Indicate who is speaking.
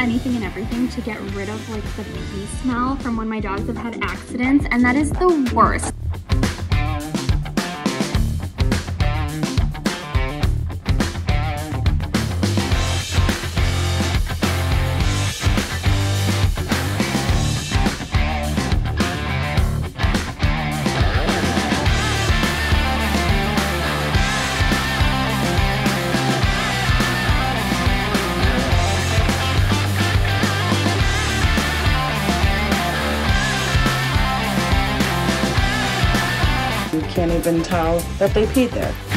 Speaker 1: anything and everything to get rid of like the pee smell from when my dogs have had accidents, and that is the worst.
Speaker 2: You can't even tell that they peed there.